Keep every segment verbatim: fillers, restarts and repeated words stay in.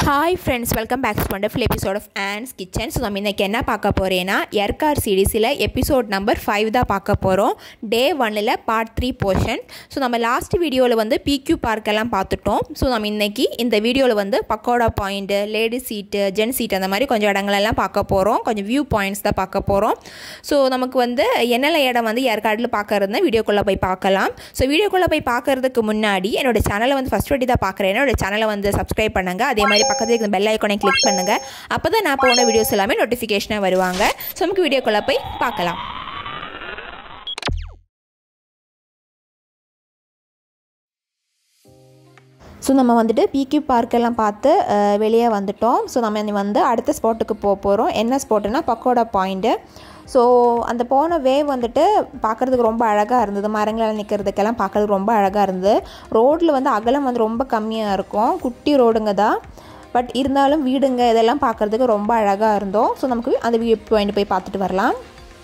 Hi friends, welcome back to a wonderful episode of Anne's Kitchen. So நம்ம இன்னைக்கு என்ன பார்க்க போறேன்னா Yercaud சீரிஸ்ல எபிசோட் நம்பர் five தான் பார்க்க போறோம். டே one ல பார்ட் three போர்ஷன். ஸோ நம்ம லாஸ்ட் வீடியோவில் வந்து P Q பார்க் எல்லாம் பார்த்துட்டோம். ஸோ நம்ம இன்னைக்கு இந்த வீடியோவில் வந்து Pagoda Point, Lady Seat, Gen Seat அந்த மாதிரி கொஞ்சம் இடங்களெல்லாம் பார்க்க போகிறோம். கொஞ்சம் வியூ பாயிண்ட்ஸ் தான் பார்க்க போகிறோம். ஸோ நமக்கு வந்து என்னென்ன இடம் வந்து Yercaudல பார்க்கறதுனா வீடியோக்குள்ளே போய் பார்க்கலாம். ஸோ வீடியோக்குள்ளே போய் பார்க்கறதுக்கு முன்னாடி என்னோட சேனலை வந்து ஃபஸ்ட் வாட்டி தான் பார்க்குறேன். என்னோட சேனலை வந்து சப்ஸ்கிரைப் பண்ணுங்க. அதே மாதிரி பக்கத்துல இருக்க பெல் ஐகானை கிளிக் பண்ணுங்க. அப்பதான் நான் போன வீடியோஸ் எல்லாமே நோட்டிஃபிகேஷனா வருவாங்க. சோ நமக்கு வீடியோக்குள்ள போய் பார்க்கலாம். ஸோ நம்ம வந்துட்டு P Q பார்க் எல்லாம் பார்த்து வெளியே வந்துட்டோம். ஸோ நம்ம வந்து அடுத்த ஸ்பாட்டுக்கு போக போகிறோம். என்ன ஸ்பாட்டுன்னா பக்கோடா பாயிண்ட்டு. ஸோ அந்த போன வேவ் வந்துட்டு பார்க்குறதுக்கு ரொம்ப அழகாக இருந்தது. மரங்களெல்லாம் நிற்கிறதுக்கெல்லாம் பார்க்குறதுக்கு ரொம்ப அழகாக இருந்தது. ரோட்டில் வந்து அகலம் வந்து ரொம்ப கம்மியாக இருக்கும். குட்டி ரோடுங்க தான், பட் இருந்தாலும் வீடுங்க இதெல்லாம் பார்க்குறதுக்கு ரொம்ப அழகாக இருந்தோம். ஸோ நமக்கு அந்த வியூ பாயிண்ட் போய் பார்த்துட்டு வரலாம்.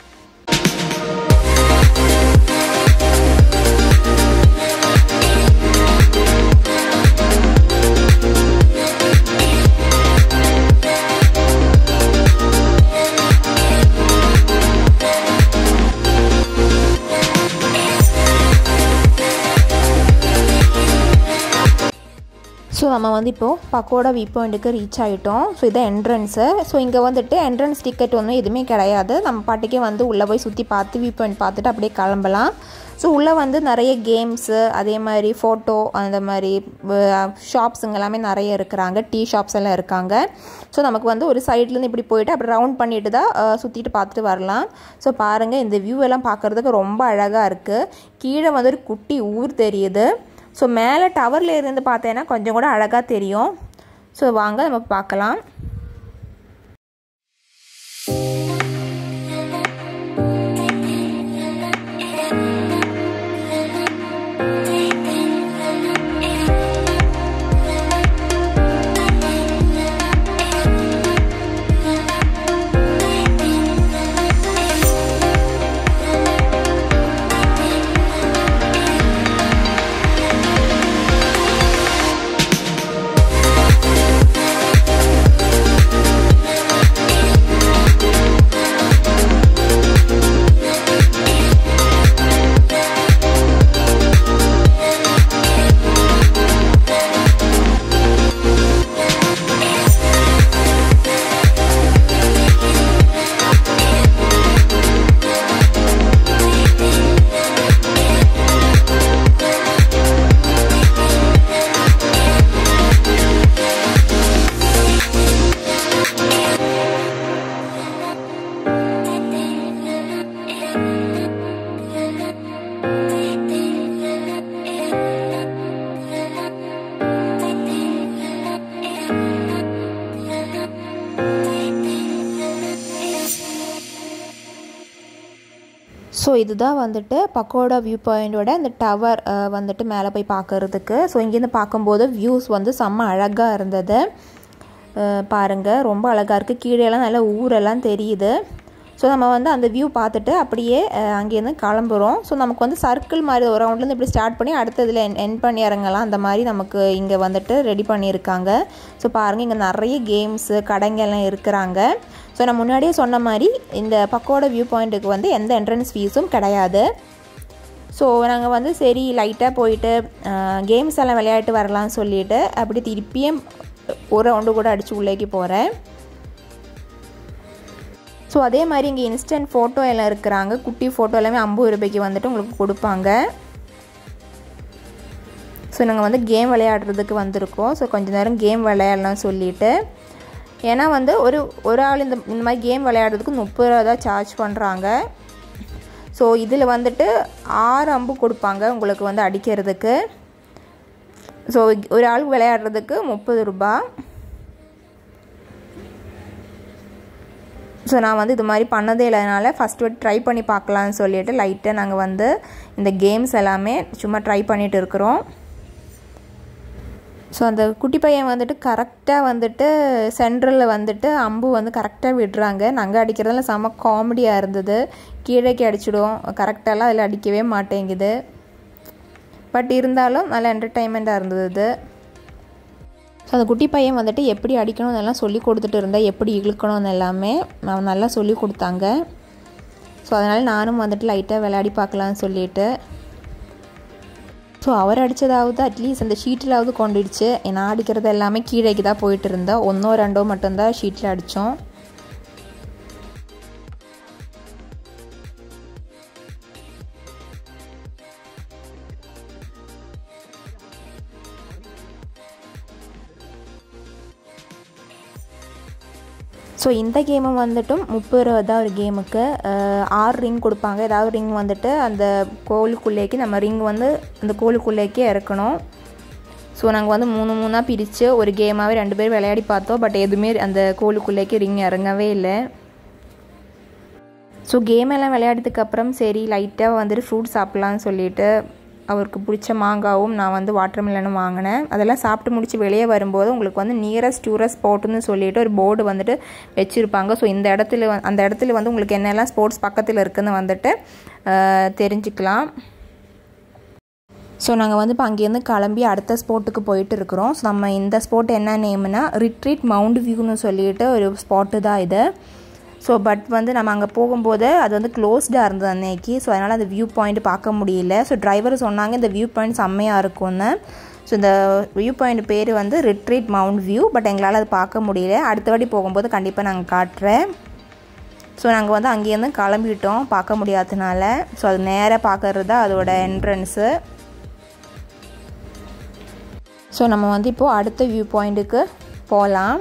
ஸோ நம்ம வந்து இப்போது பக்கோடா வியூ பாயிண்ட்டுக்கு ரீச் ஆகிட்டோம். ஸோ இதான் என்ட்ரன்ஸு. ஸோ இங்கே வந்துட்டு என்ட்ரன்ஸ் டிக்கெட் ஒன்றும் எதுவுமே கிடையாது. நம்ம பாட்டுக்கே வந்து உள்ளே போய் சுற்றி பார்த்து வியூ பாயிண்ட் பார்த்துட்டு அப்படியே கிளம்பலாம். ஸோ உள்ளே வந்து நிறைய கேம்ஸு, அதே மாதிரி ஃபோட்டோ, அந்த மாதிரி ஷாப்ஸுங்க எல்லாமே நிறைய இருக்கிறாங்க. டீ ஷாப்ஸ் எல்லாம் இருக்காங்க. ஸோ நமக்கு வந்து ஒரு சைட்லேருந்து இப்படி போயிட்டு அப்படி ரவுண்ட் பண்ணிட்டு தான் சுற்றிட்டு பார்த்துட்டு வரலாம். ஸோ பாருங்கள், இந்த வியூ எல்லாம் பார்க்குறதுக்கு ரொம்ப அழகாக இருக்குது. கீழே வந்து ஒரு குட்டி ஊர் தெரியுது. ஸோ மேலே டவரில் இருந்து பார்த்தேன்னா கொஞ்சம் கூட அழகாக தெரியும். ஸோ வாங்க நம்ம பார்க்கலாம். ஸோ இதுதான் வந்துட்டு பக்கோடா வியூ பாயிண்டோட அந்த டவர் வந்துட்டு மேலே போய் பார்க்குறதுக்கு. ஸோ இங்கேருந்து பார்க்கும்போது வியூஸ் வந்து செம்ம அழகாக இருந்தது. பாருங்கள், ரொம்ப அழகாக இருக்குது. கீழேலாம் நல்லா ஊரெல்லாம் தெரியுது. ஸோ நம்ம வந்து அந்த வியூ பார்த்துட்டு அப்படியே அங்கேருந்து கிளம்புறோம். ஸோ நமக்கு வந்து சர்க்கிள் மாதிரி ஒரு ரவுண்ட்லேருந்து இப்படி ஸ்டார்ட் பண்ணி அடுத்ததில் என் என் பண்ணி இறங்கலாம். அந்த மாதிரி நமக்கு இங்கே வந்துட்டு ரெடி பண்ணியிருக்காங்க. ஸோ பாருங்கள், இங்கே நிறைய கேம்ஸு கடைங்கெல்லாம் இருக்கிறாங்க. ஸோ நான் முன்னாடியே சொன்ன மாதிரி இந்த பக்கோடா வியூ பாயிண்ட்டுக்கு வந்து எந்த என்ட்ரன்ஸ் ஃபீஸும் கிடையாது. ஸோ நாங்கள் வந்து சரி லைட்டாக போயிட்டு கேம்ஸ் எல்லாம் விளையாட்டு வரலாம்னு சொல்லிவிட்டு அப்படி திருப்பியும் ஒரு ரவுண்டு கூட அடித்து உள்ளேக்கு போகிறேன். ஸோ அதே மாதிரி இங்கே இன்ஸ்டன்ட் ஃபோட்டோ எல்லாம் இருக்கிறாங்க. குட்டி ஃபோட்டோ எல்லாமே ஐம்பது ரூபாய்க்கு வந்துட்டு உங்களுக்கு கொடுப்பாங்க. ஸோ நாங்கள் வந்து கேம் விளையாடுறதுக்கு வந்திருக்கோம். ஸோ கொஞ்சம் நேரம் கேம் விளையாடலாம் சொல்லிவிட்டு, ஏன்னா வந்து ஒரு ஒரு ஆள் இந்த இந்த மாதிரி கேம் விளையாடுறதுக்கு முப்பது ரூபா தான் சார்ஜ் பண்ணுறாங்க. ஸோ இதில் வந்துட்டு ஆறு அம்பு கொடுப்பாங்க உங்களுக்கு வந்து அடிக்கிறதுக்கு. ஸோ ஒரு ஆளுக்கு விளையாடுறதுக்கு முப்பது ரூபா. ஸோ நான் வந்து இது மாதிரி பண்ணதே இல்லாதனால ஃபஸ்ட் வாட்டி ட்ரை பண்ணி பார்க்கலான்னு சொல்லிட்டு லைட்டாக நாங்கள் வந்து இந்த கேம்ஸ் எல்லாமே சும்மா ட்ரை பண்ணிகிட்டு இருக்கிறோம். ஸோ அந்த குட்டி பையன் வந்துட்டு கரெக்டாக வந்துட்டு சென்ட்ரலில் வந்துட்டு அம்பு வந்து கரெக்டாக விடுறாங்க. நாங்கள் அடிக்கிறதுல செம்ம காமெடியாக இருந்தது. கீழேக்கு அடிச்சிடும், கரெக்டாலாம் அதில் அடிக்கவே மாட்டேங்குது. பட் இருந்தாலும் நல்ல என்டர்டைன்மெண்ட்டாக இருந்தது. ஸோ அந்த குட்டி பையன் வந்துட்டு எப்படி அடிக்கணும் அதெல்லாம் சொல்லி கொடுத்துட்டு இருந்தால் எப்படி இழுக்கணும்னு எல்லாமே அவன் நல்லா சொல்லி கொடுத்தாங்க. ஸோ அதனால் நானும் வந்துட்டு லைட்டாக விளையாடி பார்க்கலான்னு சொல்லிட்டு ஸோ அவர் அடித்ததாவது அட்லீஸ்ட் அந்த ஷீட்டிலாவது கொண்டுடுச்சு. நான் அடிக்கிறது எல்லாமே கீழேக்கு தான் போயிட்டு இருந்தேன். ஒன்றோ ரெண்டோ மட்டும்தான் ஷீட்டில் அடித்தோம். ஸோ இந்த கேமை வந்துட்டும் முப்பது ரூபா தான் ஒரு கேமுக்கு. ஆறு ரிங் கொடுப்பாங்க. ஏதாவது ரிங் வந்துட்டு அந்த கோலுக்குள்ளேக்கு நம்ம ரிங் வந்து அந்த கோலுக்குள்ளேக்கே இறக்கணும். ஸோ நாங்கள் வந்து மூணு மூணாக பிரித்து ஒரு கேமாகவே ரெண்டு பேர் விளையாடி பார்த்தோம். பட் எதுவுமே அந்த கோலுக்குள்ளேக்கு ரிங் இறங்கவே இல்லை. ஸோ கேம் எல்லாம் விளையாடுறதுக்கப்புறம் சரி லைட்டாக வந்துட்டு ஃப்ரூட் சாப்பிட்லான்னு சொல்லிட்டு அவருக்கு பிடிச்ச மாங்காவும் நான் வந்து வாட்டர்மெலனும் வாங்கினேன். அதெல்லாம் சாப்பிட்டு முடிச்சு வெளியே வரும்போது உங்களுக்கு வந்து நியரஸ்ட் டூரிஸ்ட் ஸ்பாட்டுன்னு சொல்லிட்டு ஒரு போர்டு வந்துட்டு வச்சுருப்பாங்க. ஸோ இந்த இடத்துல அந்த இடத்துல வந்து உங்களுக்கு என்னெல்லாம் ஸ்போர்ட்ஸ் பக்கத்தில் இருக்குதுன்னு வந்துட்டு தெரிஞ்சுக்கலாம். ஸோ நாங்கள் வந்து இப்போ அங்கேருந்து கிளம்பி அடுத்த ஸ்பாட்டுக்கு போயிட்டு இருக்கிறோம். ஸோ நம்ம இந்த ஸ்பாட் என்ன நேம்னா ரிட்ரீட் மவுண்ட் வியூன்னு சொல்லிட்டு ஒரு ஸ்பாட்டு தான் இது. ஸோ பட் வந்து நம்ம அங்கே போகும்போது அது வந்து க்ளோஸ்டாக இருந்தது அன்னைக்கு. ஸோ அதனால் அந்த வியூ பாயிண்ட் பார்க்க முடியல. ஸோ டிரைவர் சொன்னாங்க இந்த வியூ பாயிண்ட் செம்மையாக இருக்கும்னு. ஸோ இந்த வியூ பாயிண்ட் பேர் வந்து ரிட்ரீட் மவுண்ட் வியூ. பட் எங்களால் அது பார்க்க முடியல. அடுத்த வாட்டி போகும்போது கண்டிப்பாக நாங்கள் காட்டுறேன். ஸோ நாங்கள் வந்து அங்கேருந்து கிளம்பிட்டோம் பார்க்க முடியாததுனால. ஸோ அது நேராக பார்க்கறது தான் அதோட என்ட்ரன்ஸு. ஸோ நம்ம வந்து இப்போது அடுத்த வியூ பாயிண்ட்டுக்கு போகலாம்.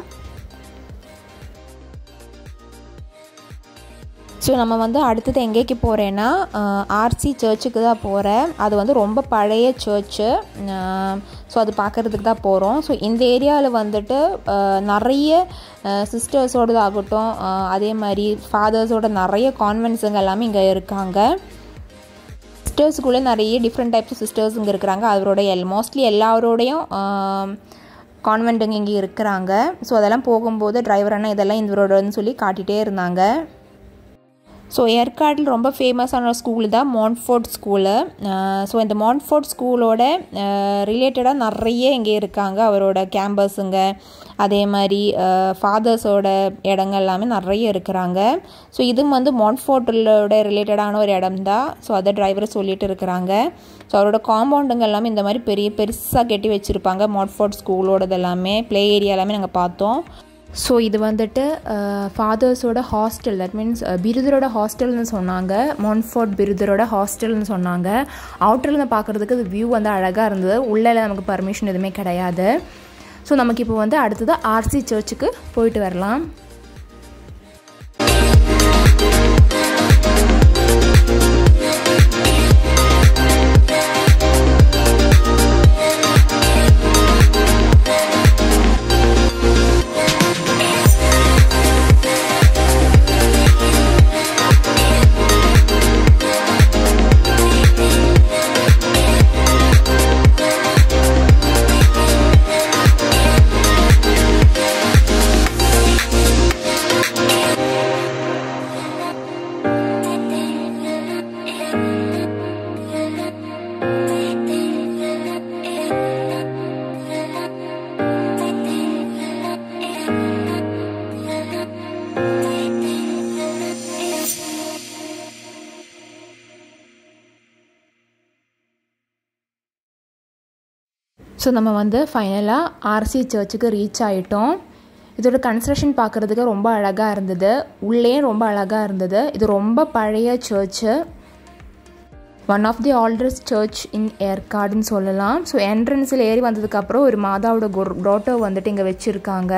ஸோ நம்ம வந்து அடுத்தது எங்கேக்கு போகிறேன்னா ஆர்சி சர்ச்சுக்கு தான் போகிறேன். அது வந்து ரொம்ப பழைய சர்ச்சு. ஸோ அது பார்க்குறதுக்கு தான் போகிறோம். ஸோ இந்த ஏரியாவில் வந்துட்டு நிறைய சிஸ்டர்ஸோடது ஆகட்டும் அதே மாதிரி ஃபாதர்ஸோட நிறைய கான்வென்ட்ஸுங்க எல்லாமே இங்கே இருக்காங்க. சிஸ்டர்ஸுக்குள்ளே நிறைய டிஃப்ரெண்ட் டைப்ஸ் சிஸ்டர்ஸ் இங்கே இருக்கிறாங்க. அவரோட எல் மோஸ்ட்லி எல்லாரோடையும் கான்வென்ட்டுங்க இங்கே இருக்கிறாங்க. ஸோ அதெல்லாம் போகும்போது டிரைவர் அண்ணா இதெல்லாம் இவரோடன்னு சொல்லி காட்டிகிட்டே இருந்தாங்க. ஸோ ஏற்காடில் ரொம்ப ஃபேமஸான ஸ்கூல் தான் மான்ட்ஃபோர்ட் ஸ்கூலு. ஸோ இந்த மான்ட்ஃபோர்ட் ஸ்கூலோட ரிலேட்டடாக நிறைய இங்கே இருக்காங்க. அவரோட கேம்பஸுங்க அதே மாதிரி ஃபாதர்ஸோட இடங்கள் எல்லாமே நிறைய இருக்கிறாங்க. ஸோ இதுவும் வந்து மான்ட்ஃபோர்ட்டோட ரிலேட்டடான ஒரு இடம் தான். ஸோ அதை டிரைவரை சொல்லிட்டு இருக்கிறாங்க. ஸோ அவரோட காம்பவுண்டுங்க எல்லாமே இந்த மாதிரி பெரிய பெருசாக கட்டி வச்சுருப்பாங்க. மான்ட்ஃபோர்ட் ஸ்கூலோடது எல்லாமே ப்ளே ஏரியா எல்லாமே நாங்கள் பார்த்தோம். ஸோ இது வந்துட்டு ஃபாதர்ஸோட ஹாஸ்டல், தட் மீன்ஸ் பிருதரோட ஹாஸ்டல்னு சொன்னாங்க. மான்ட்ஃபோர்ட் பிருதரோட ஹாஸ்டல்னு சொன்னாங்க. அவுட்டரில் பார்க்குறதுக்கு அது வியூ வந்து அழகாக இருந்தது. உள்ளே நமக்கு பர்மிஷன் எதுவுமே கிடையாது. ஸோ நமக்கு இப்போ வந்து அடுத்தது ஆர்சி சர்ச்சுக்கு போயிட்டு வரலாம். ஸோ நம்ம வந்து ஃபைனலாக ஆர்சி சர்ச்சுக்கு ரீச் ஆகிட்டோம். இதோட கன்ஸ்ட்ரக்ஷன் பார்க்குறதுக்கு ரொம்ப அழகாக இருந்தது. உள்ளே ரொம்ப அழகாக இருந்தது. இது ரொம்ப பழைய church. One of the oldest church in ஏற்காடுன்னு சொல்லலாம். ஸோ என்ட்ரன்ஸில் ஏறி வந்ததுக்கப்புறம் ஒரு மாதாவோட குரோட்டோ வந்துட்டு இங்கே வச்சுருக்காங்க.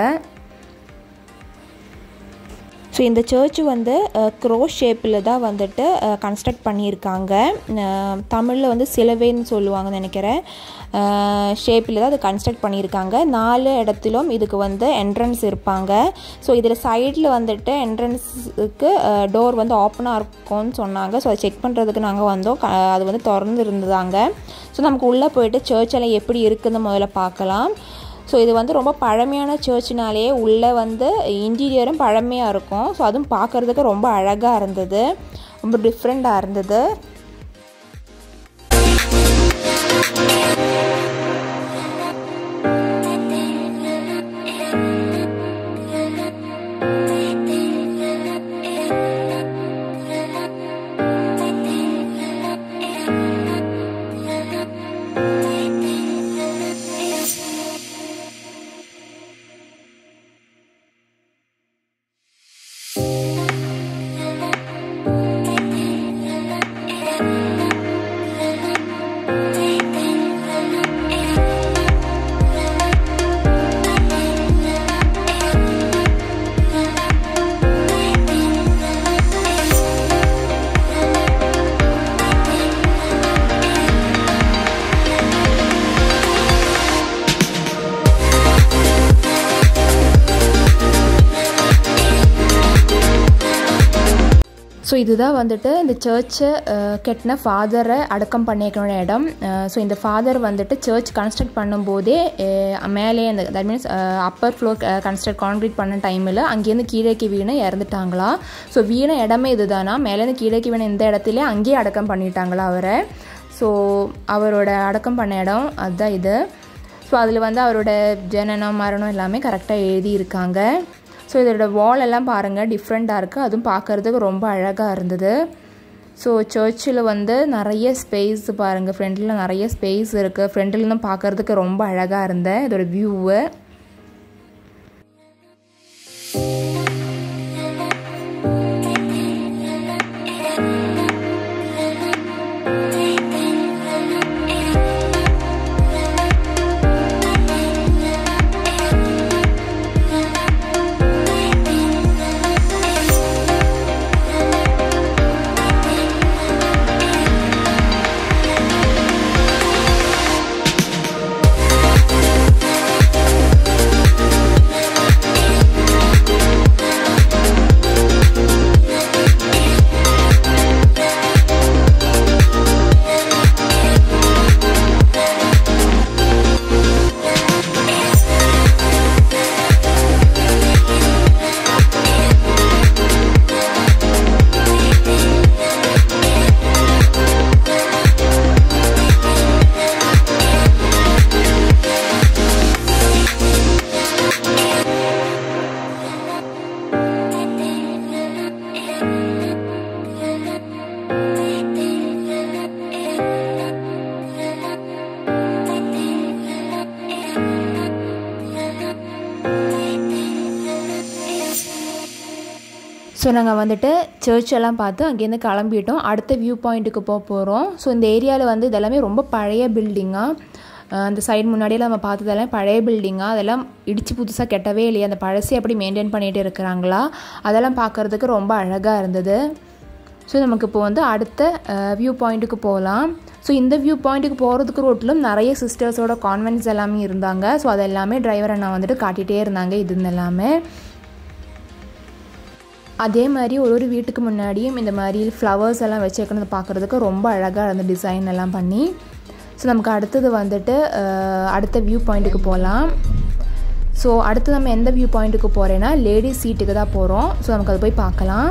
ஸோ இந்த சர்ச்சு வந்து க்ரோ ஷேப்பில் தான் வந்துட்டு கன்ஸ்ட்ரக்ட் பண்ணியிருக்காங்க. தமிழில் வந்து சிலுவைன்னு சொல்லுவாங்கன்னு நினைக்கிறேன். ஷேப்பில் தான் அது கன்ஸ்ட்ரக்ட் பண்ணியிருக்காங்க. நாலு இடத்திலும் இதுக்கு வந்து என்ட்ரன்ஸ் இருப்பாங்க. ஸோ இதில் சைடில் வந்துட்டு என்ட்ரன்ஸுக்கு டோர் வந்து ஓப்பனாக இருக்கும்னு சொன்னாங்க. ஸோ அதை செக் பண்ணுறதுக்கு நாங்கள் வந்தோம். அது வந்து திறந்து இருந்ததாங்க. ஸோ நமக்கு உள்ளே போயிட்டு சர்ச்செல்லாம் எப்படி இருக்குதுன்னு முதல்ல பார்க்கலாம். ஸோ இது வந்து ரொம்ப பழமையான சர்ச்சினாலே உள்ளே வந்து இன்டீரியரும் பழமையாக இருக்கும். ஸோ அதுவும் பார்க்குறதுக்கு ரொம்ப அழகாக இருந்தது. ரொம்ப டிஃப்ரெண்ட்டாக இருந்தது. ஸோ இதுதான் வந்துட்டு இந்த சர்ச்சை கெட்டின ஃபாதரை அடக்கம் பண்ணிக்கிற இடம். ஸோ இந்த ஃபாதர் வந்துட்டு சர்ச் கன்ஸ்ட்ரக்ட் பண்ணும்போதே மேலே அந்த that means upper floor construct concrete பண்ண டைமில் அங்கேருந்து கீழேக்கு வீணை இறந்துட்டாங்களா. ஸோ வீணை இடமே இதுதானா, மேலேருந்து கீழேக்கு வீணை இந்த இடத்துல அங்கேயே அடக்கம் பண்ணிட்டாங்களா அவரை. ஸோ அவரோட அடக்கம் பண்ண இடம் அதுதான் இது. ஸோ அதில் வந்து அவரோட ஜனனம் மரணம் எல்லாமே கரெக்டாக எழுதியிருக்காங்க. ஸோ இதோட வால் எல்லாம் பாருங்கள் டிஃப்ரெண்ட்டாக இருக்குது, அதுவும் பார்க்குறதுக்கு ரொம்ப அழகாக இருந்தது. ஸோ சர்ச்சில் வந்து நிறைய ஸ்பேஸ் பாருங்கள், ஃப்ரண்டில் நிறைய ஸ்பேஸ் இருக்குது, ஃப்ரண்ட்லேருந்தும் பார்க்குறதுக்கு ரொம்ப அழகாக இருந்தேன் இதோட வியூவு. ஸோ நாங்கள் வந்துட்டு சர்ச்செல்லாம் பார்த்து அங்கேருந்து கிளம்பிட்டோம். அடுத்த வியூ பாயிண்ட்டுக்கு போக போகிறோம். ஸோ இந்த ஏரியாவில் வந்து இதெல்லாமே ரொம்ப பழைய பில்டிங்காக, அந்த சைடு முன்னாடியெல்லாம் நம்ம பார்த்ததெல்லாம் பழைய பில்டிங்காக, அதெல்லாம் இடித்து புதுசாக கெட்டவே இல்லையா, அந்த பழசை அப்படி மெயின்டைன் பண்ணிகிட்டு இருக்கிறாங்களா, அதெல்லாம் பார்க்குறதுக்கு ரொம்ப அழகாக இருந்தது. ஸோ நமக்கு இப்போ வந்து அடுத்த வியூ பாயிண்ட்டுக்கு போகலாம். ஸோ இந்த வியூ பாயிண்ட்டுக்கு போகிறதுக்கு ரோட்டிலும் நிறைய சிஸ்டர்ஸோட கான்வென்ட்ஸ் எல்லாமே இருந்தாங்க. ஸோ அது எல்லாமே டிரைவரை நான் வந்துட்டு காட்டிகிட்டே இருந்தாங்க இது எல்லாமே. அதே மாதிரி ஒரு ஒரு வீட்டுக்கு முன்னாடியும் இந்த மாதிரி ஃப்ளவர்ஸ் எல்லாம் வச்சுருக்கிறது பார்க்குறதுக்கு ரொம்ப அழகாக இருந்த டிசைன் எல்லாம் பண்ணி. ஸோ நமக்கு அடுத்தது வந்துட்டு அடுத்த வியூ பாயிண்ட்டுக்கு போகலாம். ஸோ அடுத்து நம்ம எந்த வியூ பாயிண்ட்டுக்கு போகிறேன்னா லேடிஸ் சீட்டுக்கு தான் போகிறோம். ஸோ நமக்கு அது போய் பார்க்கலாம்.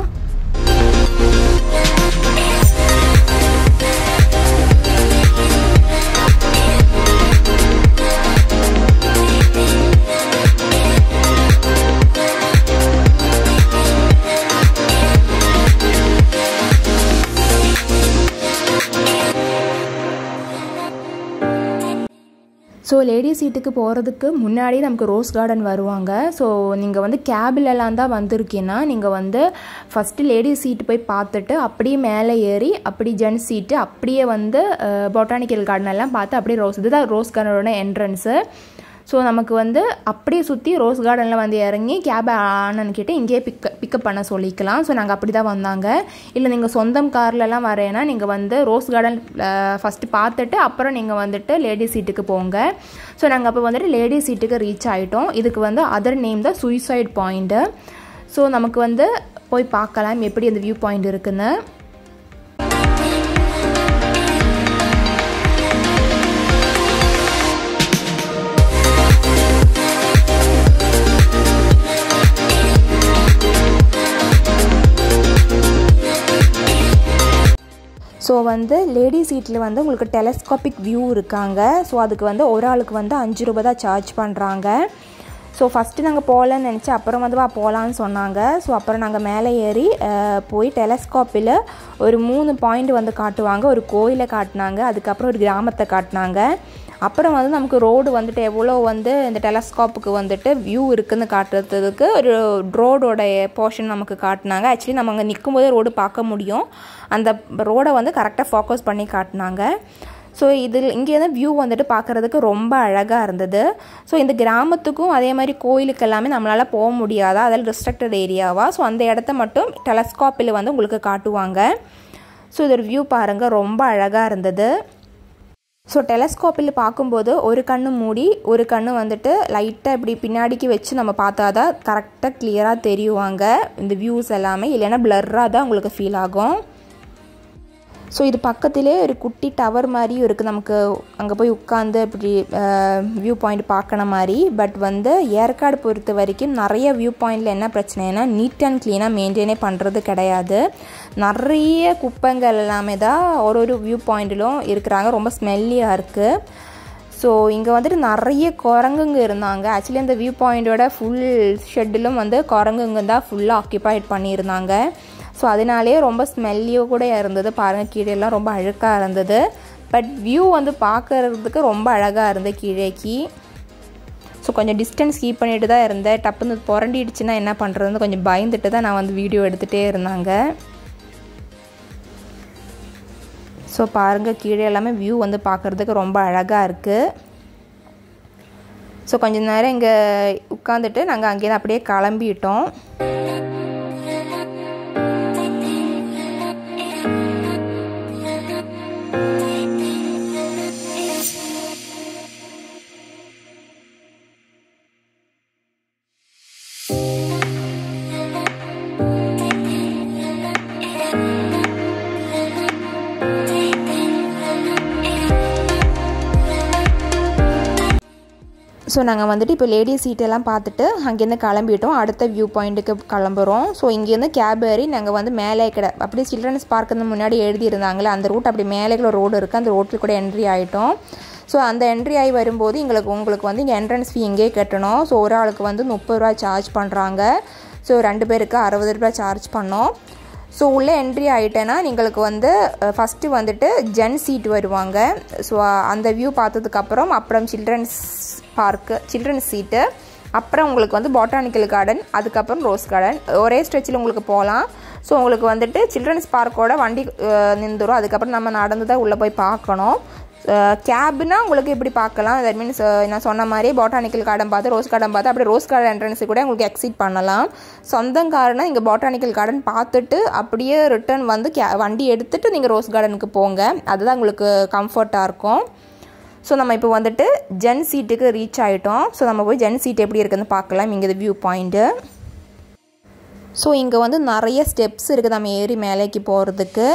ஸோ லேடிஸ் சீட்டுக்கு போகிறதுக்கு முன்னாடி நமக்கு ரோஸ் கார்டன் வருவாங்க. ஸோ நீங்கள் வந்து கேபிலெல்லாம் தான் வந்திருக்கீங்கன்னா நீங்கள் வந்து ஃபஸ்ட்டு லேடிஸ் சீட்டு போய் பார்த்துட்டு அப்படியே மேலே ஏறி அப்படி ஜென்ஸ் சீட்டு அப்படியே வந்து பொட்டானிக்கல் கார்டன் எல்லாம் பார்த்து அப்படியே ரோஸ், இதுதான் ரோஸ் கார்டனோட என்ட்ரன்ஸு. ஸோ நமக்கு வந்து அப்படியே சுற்றி ரோஸ் கார்டனில் வந்து இறங்கி கேப் ஆனன்னு கேட்டு இங்கேயே பிக்க பிக்கப் பண்ண சொல்லிக்கலாம். ஸோ நாங்கள் அப்படி தான் வந்தாங்க. இல்லை நீங்கள் சொந்தம் கார்லலாம் வரேன்னா நீங்கள் வந்து ரோஸ் கார்டன் ஃபஸ்ட்டு பார்த்துட்டு அப்புறம் நீங்கள் வந்துட்டு லேடிஸ் சீட்டுக்கு போங்க. ஸோ நாங்கள் அப்போ வந்துட்டு லேடிஸ் சீட்டுக்கு ரீச் ஆகிட்டோம். இதுக்கு வந்து அதர் நேம் தான் சூசைட் பாயிண்ட்டு. ஸோ நமக்கு வந்து போய் பார்க்கலாம் எப்படி அந்த வியூ பாயிண்ட் இருக்குன்னு. ஸோ வந்து லேடிஸ் சீட்டில் வந்து உங்களுக்கு டெலஸ்கோபிக் வியூ இருக்காங்க. ஸோ அதுக்கு வந்து ஒரு ஆளுக்கு வந்து அஞ்சு ரூபா தான் சார்ஜ் பண்ணுறாங்க. ஸோ ஃபஸ்ட்டு நாங்கள் போகலன்னு நினச்சி அப்புறம் வந்து வா போகலான்னு சொன்னாங்க. ஸோ அப்புறம் நாங்கள் மேலே ஏறி போய் டெலஸ்கோப்பில் ஒரு மூணு பாயிண்ட் வந்து காட்டுவாங்க. ஒரு கோயிலை காட்டினாங்க, அதுக்கப்புறம் ஒரு கிராமத்தை காட்டினாங்க. அப்புறம் வந்து நமக்கு ரோடு வந்துட்டு எவ்வளோ வந்து இந்த டெலஸ்கோப்புக்கு வந்துட்டு வியூ இருக்குதுன்னு காட்டுறதுக்கு ஒரு ரோடோடைய போர்ஷன் நமக்கு காட்டினாங்க. ஆக்சுவலி நம்ம அங்கே நிற்கும்போது ரோடு பார்க்க முடியும், அந்த ரோடை வந்து கரெக்டாக ஃபோக்கஸ் பண்ணி காட்டினாங்க. ஸோ இதில் இங்கேருந்து வியூ வந்துட்டு பார்க்குறதுக்கு ரொம்ப அழகாக இருந்தது. ஸோ இந்த கிராமத்துக்கும் அதே மாதிரி கோயிலுக்கு எல்லாமே நம்மளால் போக முடியாதா, அதில் ரெஸ்ட்ரிக்டட் ஏரியாவா. ஸோ அந்த இடத்த மட்டும் டெலஸ்கோப்பில் வந்து உங்களுக்கு காட்டுவாங்க. ஸோ இதோட வியூ பாருங்கள் ரொம்ப அழகாக இருந்தது. ஸோ டெலஸ்கோப்பில் பார்க்கும்போது ஒரு கண்ணு மூடி ஒரு கண்ணு வந்துட்டு லைட்டாக இப்படி பின்னாடிக்கு வச்சு நம்ம பார்த்தா தான் கரெக்டாக கிளியராக தெரியுவாங்க இந்த வியூஸ் எல்லாமே, இல்லைன்னா பிளர்ராக தான் உங்களுக்கு ஃபீல் ஆகும். ஸோ இது பக்கத்திலே ஒரு குட்டி டவர் மாதிரியும் இருக்குது, நமக்கு அங்கே போய் உட்காந்து அப்படி வியூ பாயிண்ட் பார்க்கற மாதிரி. பட் வந்து ஏற்காடு பொறுத்த வரைக்கும் நிறைய வியூ பாயிண்டில் என்ன பிரச்சனைனா நீட் அண்ட் க்ளீனாக மெயின்டைனே பண்ணுறது கிடையாது. நிறைய குப்பைங்கள் எல்லாமே தான் ஒரு ஒரு வியூ பாயிண்டிலும் இருக்கிறாங்க, ரொம்ப ஸ்மெல்லியாக இருக்குது. ஸோ இங்கே வந்துட்டு நிறைய குரங்குங்க இருந்தாங்க. ஆக்சுவலி அந்த வியூ பாயிண்டோட ஃபுல் ஷெட்டிலும் வந்து குரங்குங்க தான் ஃபுல்லாக ஆக்கியபைட் பண்ணியிருந்தாங்க. ஸோ அதனாலே ரொம்ப ஸ்மெல்லியோ கூட இருந்தது. பாருங்கள் கீழேலாம் ரொம்ப அழுக்காக இருந்தது. பட் வியூ வந்து பார்க்குறதுக்கு ரொம்ப அழகாக இருந்தது கீழேக்கு. ஸோ கொஞ்சம் டிஸ்டன்ஸ் கீப் பண்ணிட்டு தான் இருந்தேன். டப்புன்னு புரண்டிடுச்சுன்னா என்ன பண்ணுறதுன்னு கொஞ்சம் பயந்துட்டு தான் நான் வந்து வீடியோ எடுத்துகிட்டே இருந்தாங்க. ஸோ பாருங்கள் கீழே எல்லாமே வியூ வந்து பார்க்குறதுக்கு ரொம்ப அழகாக இருக்குது. ஸோ கொஞ்சம் நேரம் இங்கே உட்காந்துட்டு நாங்கள் அங்கேருந்து அப்படியே கிளம்பிட்டோம். ஸோ நாங்கள் வந்துட்டு இப்போ லேடிஸ் சீட்டெல்லாம் பார்த்துட்டு அங்கேருந்து கிளம்பிட்டோம். அடுத்த வியூ பாயிண்ட்டுக்கு கிளம்புறோம். ஸோ இங்கேருந்து கேப் ஏறி நாங்கள் வந்து மேலே கடை அப்படியே சில்ட்ரன்ஸ் பார்க்கு முன்னாடி எழுதியிருந்தாங்களே அந்த ரூட் அப்படி மேலே ரோடு இருக்குது, அந்த ரோட்டில் கூட என்ட்ரி ஆகிட்டோம். ஸோ அந்த என்ட்ரி ஆகி வரும்போது எங்களுக்கு உங்களுக்கு வந்து இங்கே என்ட்ரன்ஸ் ஃபீ இங்கே கட்டணும். ஸோ ஒரு ஆளுக்கு வந்து முப்பது ரூபா சார்ஜ் பண்ணுறாங்க. ஸோ ரெண்டு பேருக்கு அறுபது ரூபா சார்ஜ் பண்ணோம். ஸோ உள்ளே என்ட்ரி ஆகிட்டேன்னா எங்களுக்கு வந்து ஃபஸ்ட்டு வந்துட்டு ஜென் சீட் வருவாங்க. ஸோ அந்த வியூ பார்த்ததுக்கப்புறம் அப்புறம் சில்ட்ரன்ஸ் பார்க்கு சில்ட்ரன்ஸ் சீட்டு, அப்புறம் உங்களுக்கு வந்து பாட்டானிக்கல் கார்டன், அதுக்கப்புறம் ரோஸ் கார்டன் ஒரே ஸ்ட்ரெச்சில் உங்களுக்கு போகலாம். ஸோ உங்களுக்கு வந்துட்டு சில்ட்ரன்ஸ் பார்க்கோட வண்டி நின்றுடும். அதுக்கப்புறம் நம்ம நடந்து தான் உள்ளே போய் பார்க்கணும். கேப்னா உங்களுக்கு இப்படி பார்க்கலாம். தட் மீன்ஸ் நான் சொன்ன மாதிரி பாட்டானிக்கல் கார்டன் பார்த்து ரோஸ் கார்டன் பார்த்து அப்படியே ரோஸ் கார்டன் என்ட்ரன்ஸு கூட உங்களுக்கு எக்ஸிட் பண்ணலாம். சொந்தம் கார்டனா இங்கே பாட்டானிக்கல் கார்டன் பார்த்துட்டு அப்படியே ரிட்டர்ன் வந்து கே வண்டி எடுத்துகிட்டு நீங்கள் ரோஸ் கார்டனுக்கு போங்க, அதுதான் உங்களுக்கு கம்ஃபர்ட்டாக இருக்கும். ஸோ நம்ம இப்போ வந்துட்டு ஜென் சீட்டுக்கு ரீச் ஆகிட்டோம். ஸோ நம்ம போய் ஜென் சீட் எப்படி இருக்குதுன்னு பார்க்கலாம். இங்கே இது வியூ பாயிண்ட்டு. ஸோ இங்கே வந்து நிறைய ஸ்டெப்ஸ் இருக்குது நம்ம ஏறி மேலேக்கு போகிறதுக்கு.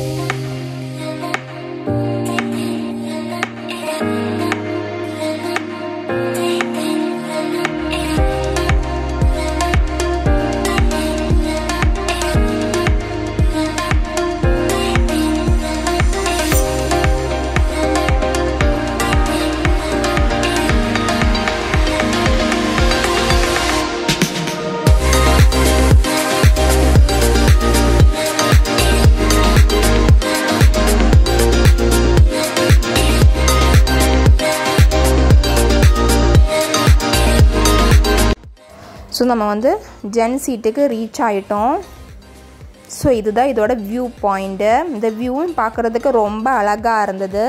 ஸோ நம்ம வந்து ஜென் சீட்டுக்கு ரீச் ஆகிட்டோம். ஸோ இதுதான் இதோட வியூ பாயிண்ட்டு. இந்த வியூவும் பார்க்குறதுக்கு ரொம்ப அழகாக இருந்தது.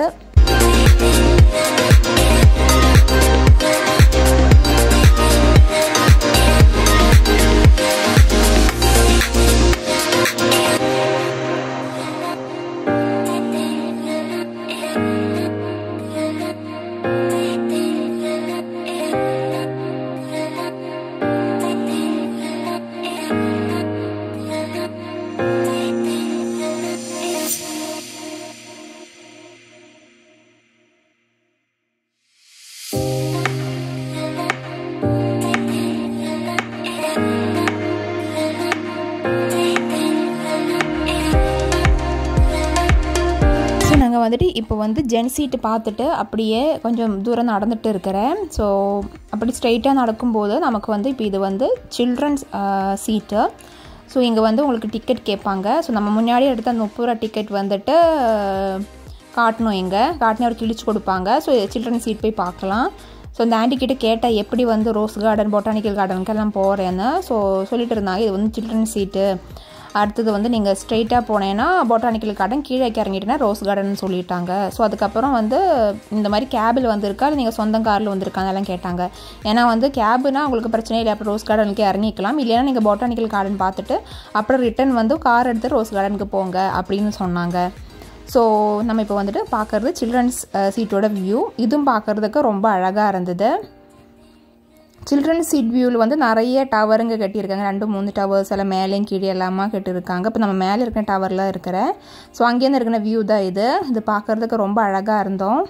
நாங்கள் வந்துட்டு இப்போ வந்து ஜென் சீட்டு பார்த்துட்டு அப்படியே கொஞ்சம் தூரம் நடந்துகிட்டு இருக்கிறேன். ஸோ அப்படி ஸ்ட்ரைட்டாக நடக்கும்போது நமக்கு வந்து இப்போ இது வந்து சில்ட்ரன்ஸ் சீட்டு. ஸோ இங்கே வந்து உங்களுக்கு டிக்கெட் கேட்பாங்க. ஸோ நம்ம முன்னாடி எடுத்த அந்த முப்பது ரூபா டிக்கெட் வந்துட்டு காட்டணும், எங்கே காட்டினா ஒரு கிழிச்சு கொடுப்பாங்க. ஸோ சில்ட்ரன்ஸ் சீட் போய் பார்க்கலாம். ஸோ இந்த ஆண்டிக்கிட்ட கேட்டால் எப்படி வந்து ரோஸ் கார்டன் பொட்டானிக்கல் கார்டனுக்கெல்லாம் போகிறேன்னு. ஸோ சொல்லிட்டு இருந்தாங்க இது வந்து சில்ட்ரன்ஸ் சீட்டு. அடுத்தது வந்து நீங்கள் ஸ்ட்ரெயிட்டாக போனேன்னா பொட்டானிக்கல் கார்டன், கீழே இறங்கிட்டேன்னா ரோஸ் கார்டன் சொல்லிட்டாங்க. ஸோ அதுக்கப்புறம் வந்து இந்த மாதிரி கேபில் வந்திருக்கா இல்லை நீங்கள் சொந்த காரில் வந்திருக்காங்க எல்லாம் கேட்டாங்க. ஏன்னா வந்து கேபுனா உங்களுக்கு பிரச்சனை இல்லை, அப்புறம் ரோஸ் கார்டனுக்கு இறங்கிக்கலாம். இல்லைன்னா நீங்கள் பொட்டானிக்கல் கார்டன் பார்த்துட்டு அப்புறம் ரிட்டன் வந்து கார் எடுத்து ரோஸ் கார்டனுக்கு போங்க அப்படின்னு சொன்னாங்க. ஸோ நம்ம இப்போ வந்துட்டு பார்க்குறது சில்ட்ரன்ஸ் சீட்டோட வியூ. இதுவும் பார்க்குறதுக்கு ரொம்ப அழகாக இருந்தது. சில்ட்ரன்ஸ் சீட் வியூவில் வந்து நிறைய டவருங்க கட்டியிருக்காங்க. ரெண்டு மூணு டவர்ஸ் எல்லாம் மேலேயும் கீழே எல்லாமா கட்டியிருக்காங்க. இப்போ நம்ம மேலே இருக்கிற டவரில் இருக்கிற ஸோ அங்கேருந்து இருக்கிற வியூ தான் இது. இது பார்க்குறதுக்கு ரொம்ப அழகாக இருந்தோம்.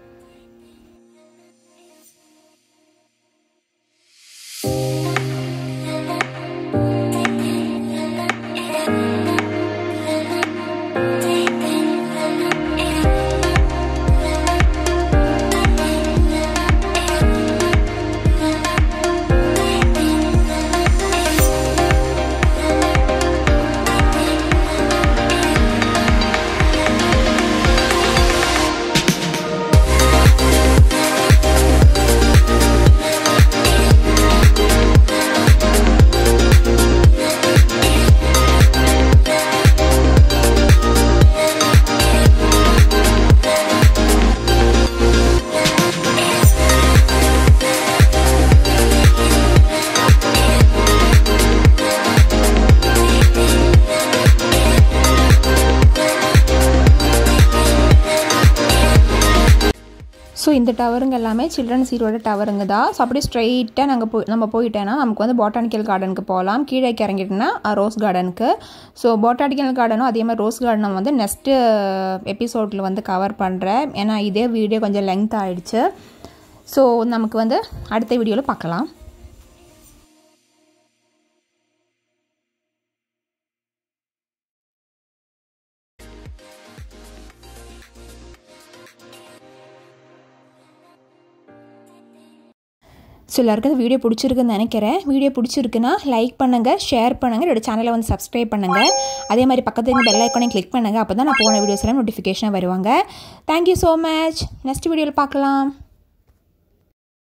ஸோ இந்த டவருங்க எல்லாமே சில்ட்ரன் சீரோட டவருங்க தான். ஸோ அப்படியே ஸ்ட்ரெயிட்டாக நாங்கள் போய் நம்ம போயிட்டேன்னா நமக்கு வந்து பொட்டானிக்கல் கார்டனுக்கு போகலாம். கீழே இறங்கிட்டோன்னா ரோஸ் கார்டனுக்கு. ஸோ பொட்டானிக்கல் கார்டனும் அதே மாதிரி ரோஸ் கார்டனும் வந்து நெக்ஸ்ட்டு எபிசோடில் வந்து கவர் பண்ணுறேன். ஏன்னா இதே வீடியோ கொஞ்சம் லெங்க் ஆகிடுச்சு. ஸோ நமக்கு வந்து அடுத்த வீடியோவில் பார்க்கலாம். ஸோ எல்லாருக்கும் இந்த வீடியோ பிடிச்சிருக்குன்னு நினைக்கிறேன். வீடியோ பிடிச்சிருக்குன்னா லைக் பண்ணுங்கள், ஷேர் பண்ணுங்கள், என்னோட சேனலை வந்து சப்ஸ்கிரைப் பண்ணுங்கள். அதே மாதிரி பக்கத்தில் இருந்து பெல் ஐக்கானையும் கிளிக் பண்ணுங்கள். அப்போ தான் நான் போன வீடியோஸ் எல்லாம் நோட்டிஃபிகேஷனாக வருவாங்க. Thank you so much. நெக்ஸ்ட் வீடியோவில் பார்க்கலாம்.